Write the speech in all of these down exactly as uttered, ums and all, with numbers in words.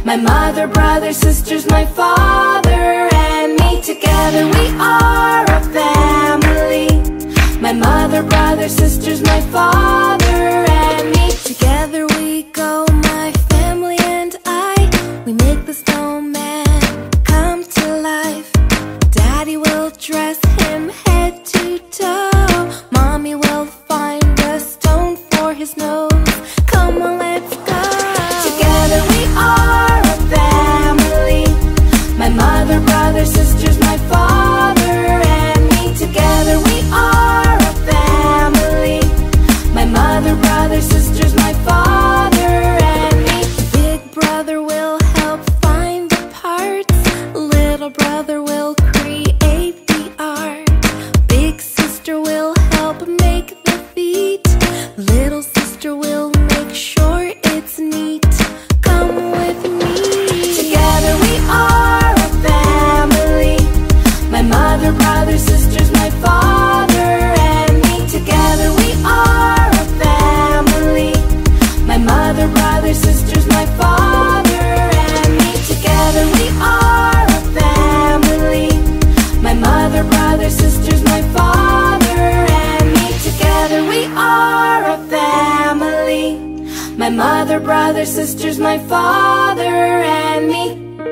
My mother, brother, sisters, my father, and me. Together we are a family. My mother, brother, sisters, my father, and me. Together we go, my family and I. We make the snowman come to life. Daddy will dress him head to toe. Mommy will find a stone for his nose. Come on, let's go. Together we are a family. My mother, brother, sisters, my father, and me. Together we are a family. My mother, brother, sisters, my father, and me. Big brother will help find the parts. Little brother will create the art. Big sister will help make the feet. Little sister will make sure it's neat. Come with me. Together we are a family. My mother, brother, sisters, my father, and me. Together we are a family. My mother, brother, sisters, my father, and me. Together we are a family. My mother, brother, sisters, my father, and me. Together we are a family. My mother, brother, sisters, my father, and me.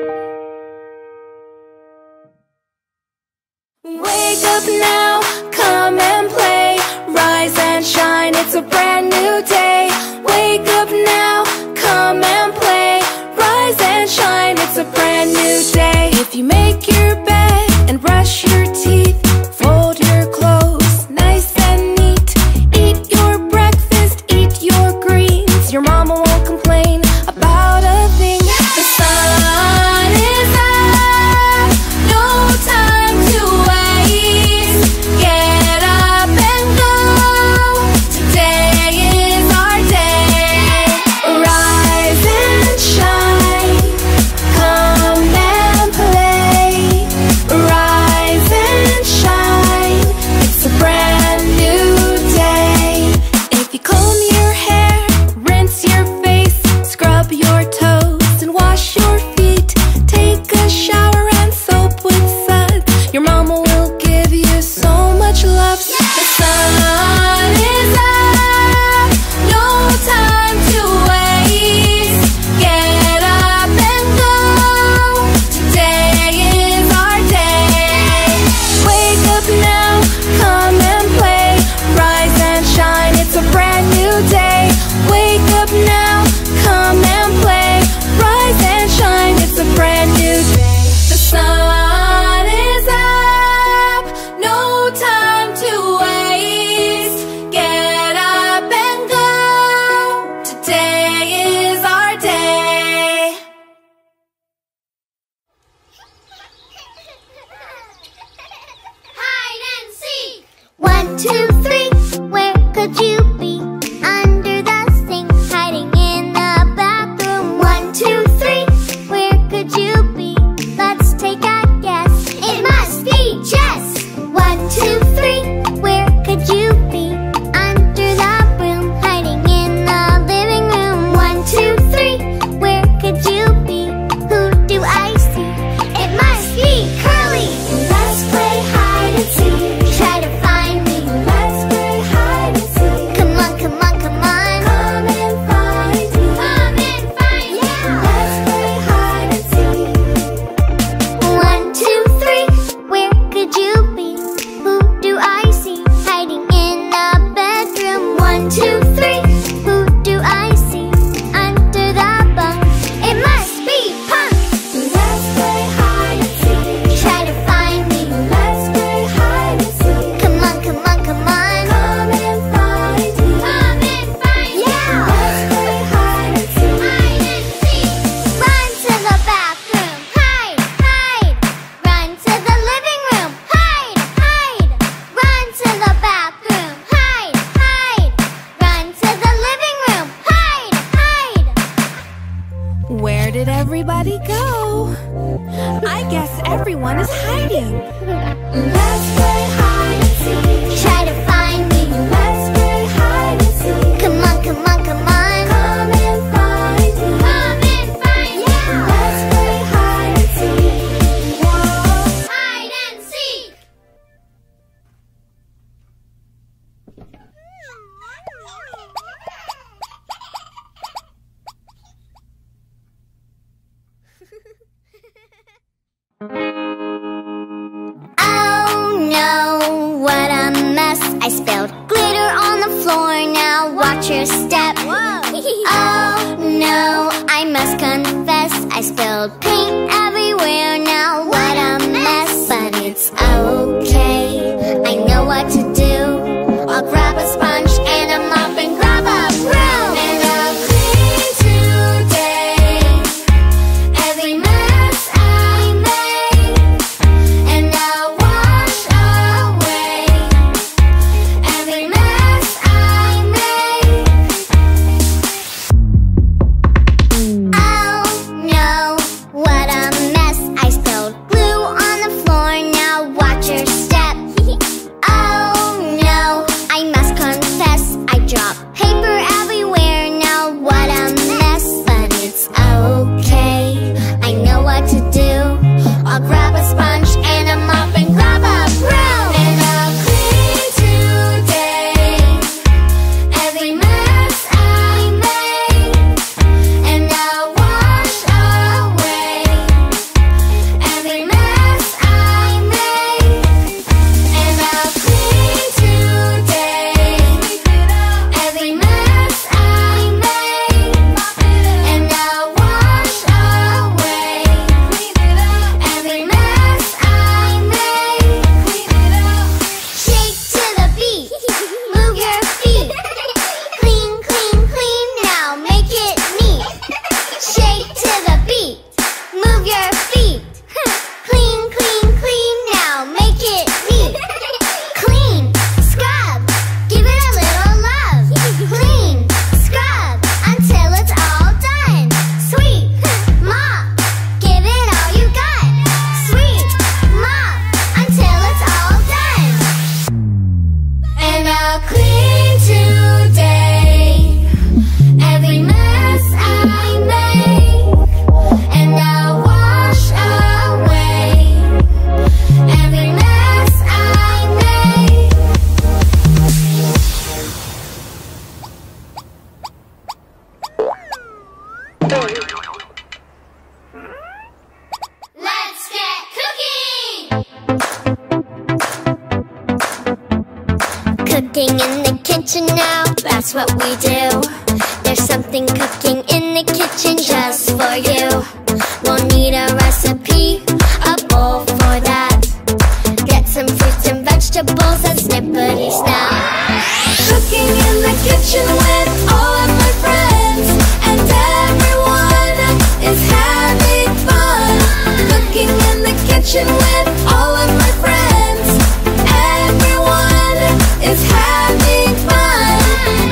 Wake up now, come and play. Rise and shine, it's a brand new day. Wake up now, come and play. Rise and shine, it's a brand new day. If you make your bed and brush your teeth, fold your clothes nice and neat. Eat your breakfast, eat your greens. Your mama won't complain about a thing. The sun is up, no time to waste. Get up and go, today is our day. Rise and shine, come and play. Rise and shine, it's a brand new day. If you comb your hair, rinse your face, scrub your toes and wash your feet. Take a shower and soap with suds. Your mama will give you so much love. The sun is up, no time to waste. Get up and go, today is our day. Wake up now, come and play. Rise and shine, it's a brand new day. Wake up now, come and play. Rise and shine, it's a brand new day. The sun is up, no time to waste. Get up and go, today is our day. Hide and seek. One, two, three. Where could you be? Under the sink, hiding in the bathroom. One, two, three. Where could you be? Let's take a guess. It must be Jess. One, two, three. Where could you be? Under the broom, hiding in the living room. One, two, three. Where could you be? Who do I see? It must be Curly. Let's play hide and seek. Try to find me. Let's play hide and seek. Come on, come on, come on. Come and find me. Come and find me. Yeah. Let's play hide and seek. One, two, three. Where could you be? Who do I see? Hiding in the bedroom. One, two, three. Who do I see? Under the bunk. It must be Punk. Let's play hide and seek. Try to find me. Let's play hide and seek. Come on, come on, come on. Come and find me. Come and find me. Yeah. Let's play hide and seek. Hide and seek. Run to the bathroom. Hide, hide. Run to the living room. Hide, hide. Run to the bathroom. Hide, hide. Run to the living room. Hide, hide. Where did everybody go? I guess everyone is hiding. Let's play hide and seek. Try to find me. Let's play hide and seek. Come on, come on, come on. Come and find me. Come and find me. Yeah. cooking in the kitchen now, that's what we do. There's something cooking in the kitchen just for you. We'll need a recipe, a bowl for that. Get some fruits and vegetables and snippety snap. Cooking in the kitchen with all of my friends, and everyone is having fun. Cooking in the kitchen with all of my friends, everyone is having fun.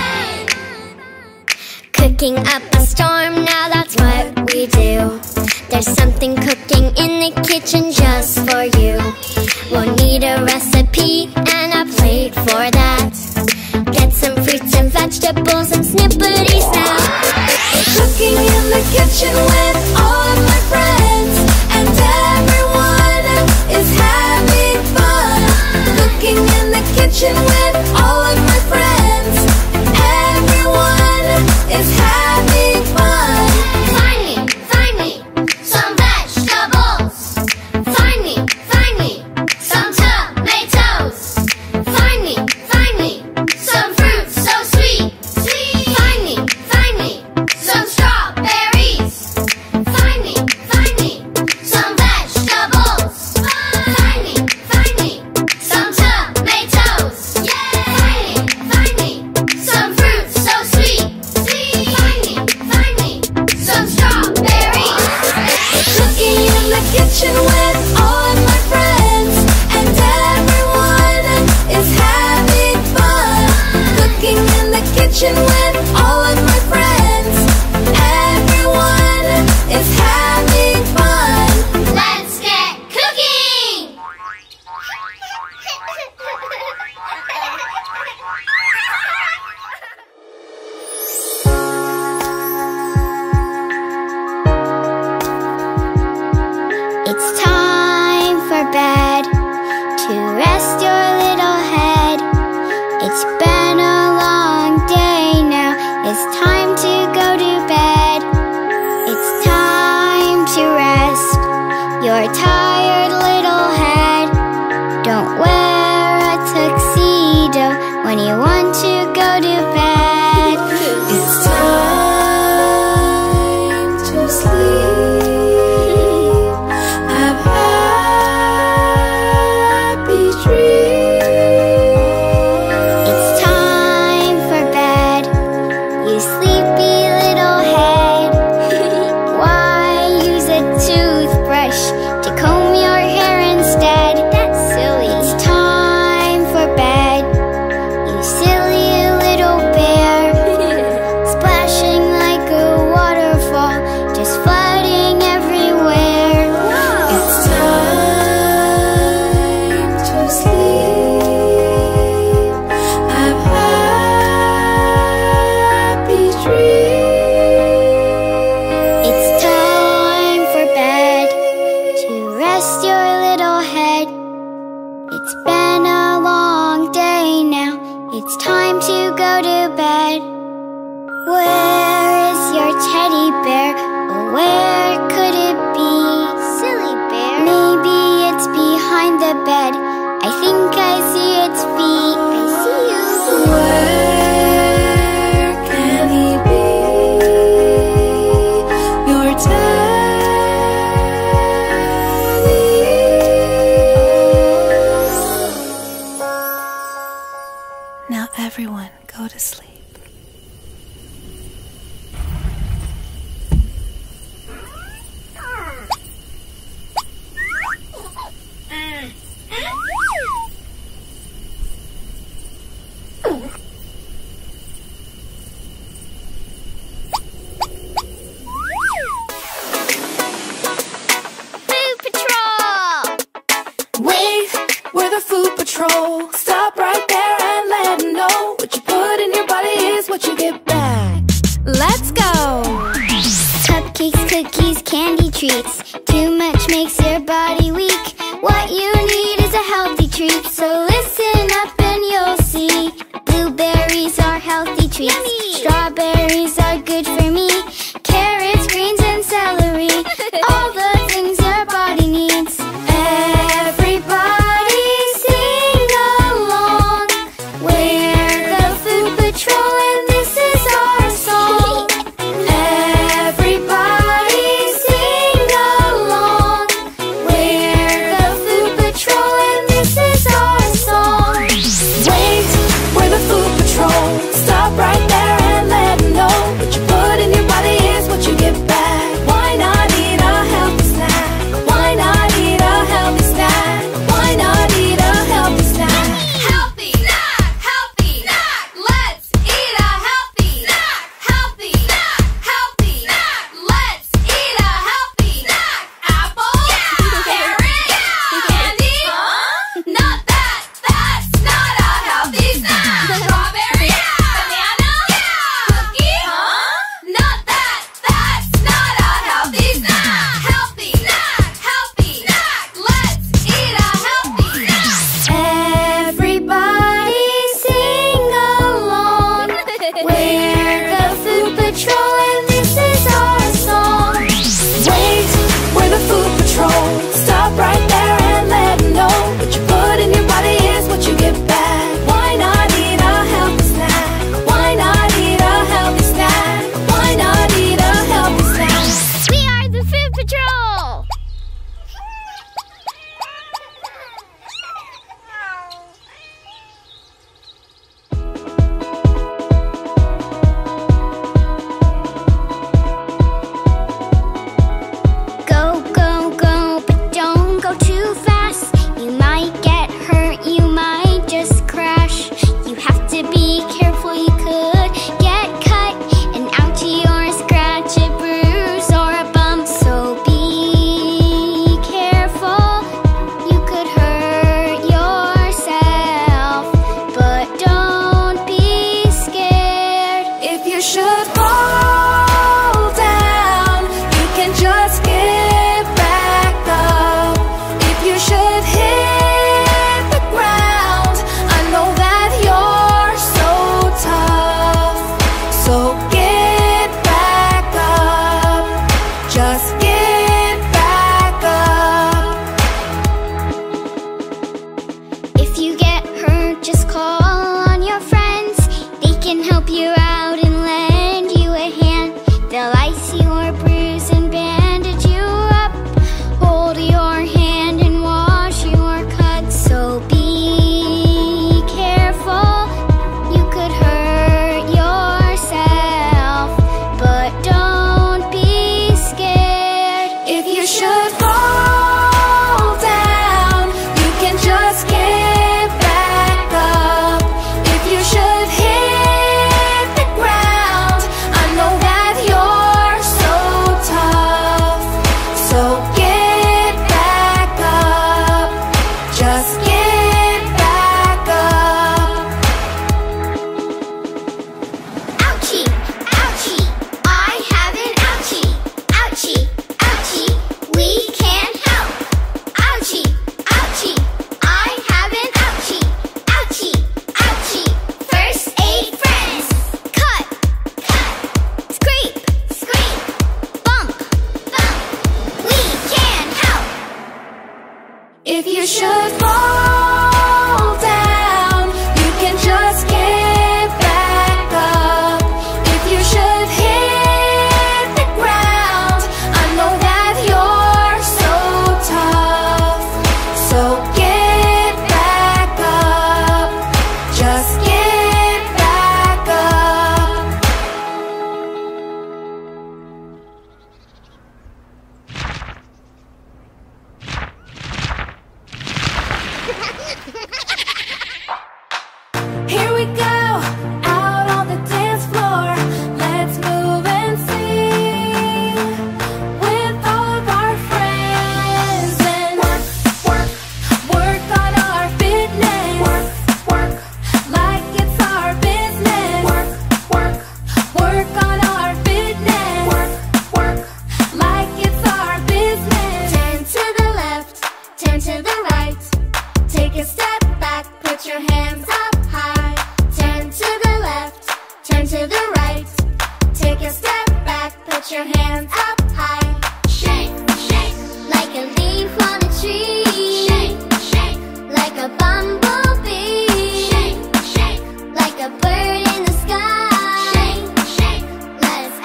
Cooking up a storm, now that's what we do. There's something cooking in the kitchen just for you. We'll need a recipe and a plate for that. Get some fruits and vegetables and snippety snap. Cooking in the kitchen with all of my friends, and everyone is having fun. Cooking in the kitchen with all of my friends, everyone is having fun. Find me, find me some vegetables. Find me, find me some tomatoes. Find me, find me some fruits so sweet. Find me, find me some strawberries. Find me, find me some vegetables. Find me, find me some tomatoes. Find me, find me some fruits so sweet. Find me, find me some strawberries. Cooking in the kitchen with all of my friends, and everyone is having fun. Cooking in the kitchen with all of my friends, everyone is having fun. Let's get cooking! It's time for bed, to rest your little head. It's been a long day now, it's time to go to bed. It's time to rest your tired little head. Don't wear a tuxedo when you want to go to bed. It's time to sleep. Have happy dreams. It's time for bed, you sleepy little head. Why use a toothbrush to comb your hair instead? That's silly. It's time for bed, you silly little bear. Splashing like a waterfall, just flooding everywhere. It's time to sleep. Have happy dreams. It's time for bed, to rest your little head. It's been a long day now, it's time to go to bed. Where is your teddy bear? Or where could it be? Silly bear. Maybe it's behind the bed. I think I see its feet. I see you. Where can he be? Your teddy. Now everyone go to sleep. Food Patrol! We, we're the Food Patrol. Stop right there and let them know what you put in your body is what you get back. Let's go! Cupcakes, cookies, candy treats. Too much makes your body weak. What you need is a healthy treat. So listen up and you'll see. Blueberries are healthy treats. Yummy. Strawberries are good for me. Carrots, greens, and celery. All the things your body needs. Everybody sing along. We're If you should fall down, you can just get back up. If you should hit the ground, I know that you're so tough. So get back up, just get back up. Here we go, out on the dance floor. Let's move and sing with all of our friends and work, work, work on our fitness. Work, work, like it's our business. Work, work, work on our fitness. Work, work, like it's our business. Turn to the left, turn to the right. Take a step back, put your hands up high. Turn to the left, turn to the right. Take a step back, put your hands up high. Shake, shake, like a leaf on a tree. Shake, shake, like a bumblebee. Shake, shake, like a bird in the sky. Shake, shake, let's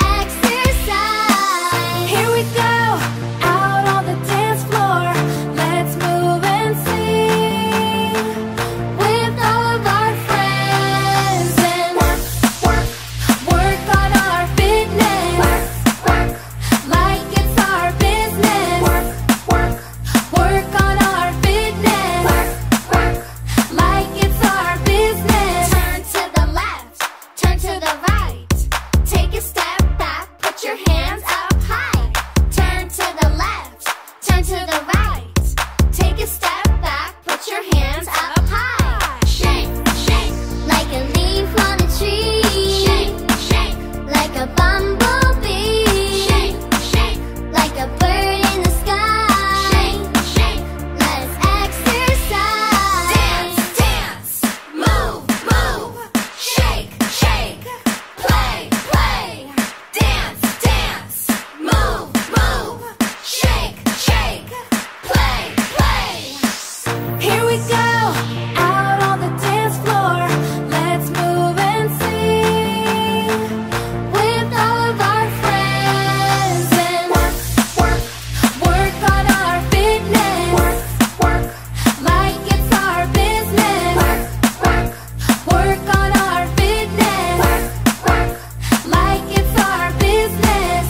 exercise. Here we go, out on the dance floor. Let's move and sing with all of our friends and work, work, work on our fitness. Work, work, like it's our business. Work, work, work on our fitness. Work, work, like it's our business. Turn to the left, turn to the right. Take a step back, put your hands up high. Turn to the left, turn to the right. Take a step back, put your hands up high. Shake, shake, like a leaf on a tree. Shake, shake, like a bumblebee. Shake, shake, like a bird in the sky. Shake, shake, let's exercise. Dance, dance, move, move. Shake, shake, play, play. Dance, dance, move, move. Shake, shake, play, play. Here we go, out on the dance floor. Let's move and sing with all of our friends and work, work, work on our fitness. Work, work, like it's our business. Work, work, work on our fitness. Work, work, like it's our business.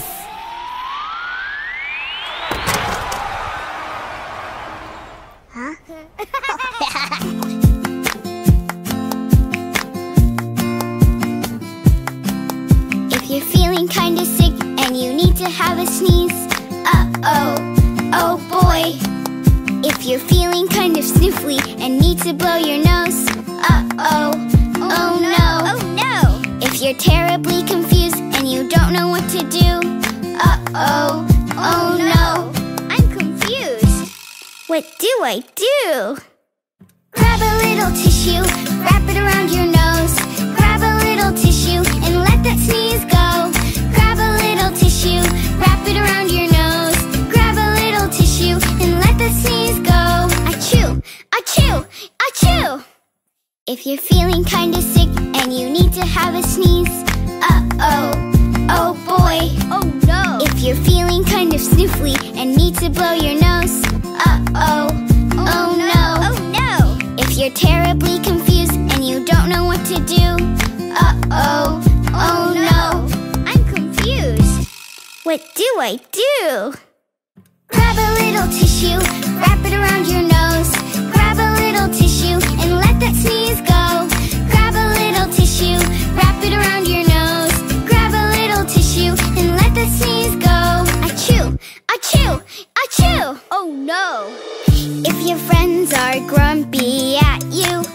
If you're feeling kinda sick and you need to have a sneeze, uh-oh, oh boy. If you're feeling kind of sniffly and need to blow your nose, uh-oh, oh no, oh no. If you're terribly confused and you don't know what to do, uh-oh, oh no. I'm confused. What do I do? Grab a little tissue, wrap it around your nose. Grab a little tissue and let that sneeze go. Grab a little tissue, wrap it around your nose. Grab a little tissue and let that sneeze go. Achoo, achoo, achoo. If you're feeling kinda sick and you need to have a sneeze, uh-oh, oh boy, oh no. If you're feeling kind of sniffly and need to blow your nose, uh-oh, oh no, oh no. If you're terribly confused and you don't know what to do, uh-oh, oh no. I'm confused. What do I do? Grab a little tissue, wrap it around your nose. Grab a little tissue and let that sneeze go. Grab a little tissue, wrap it around your nose. Grab a little tissue and let that sneeze go. Achoo, achoo, achoo. Oh no. If your friends are grumpy at you,